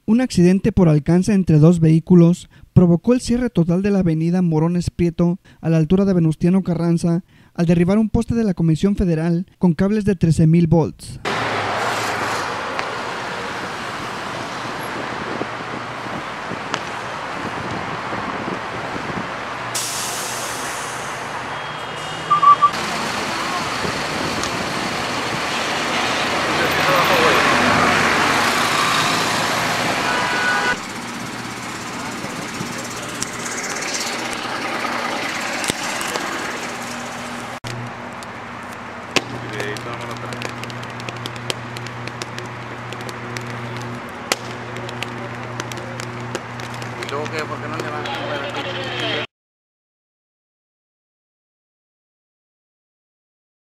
Un accidente por alcance entre dos vehículos provocó el cierre total de la avenida Morones Prieto a la altura de Venustiano Carranza al derribar un poste de la Comisión Federal con cables de 13,000 volts. ¿Y luego qué? ¿Por qué no le van a mover el coche?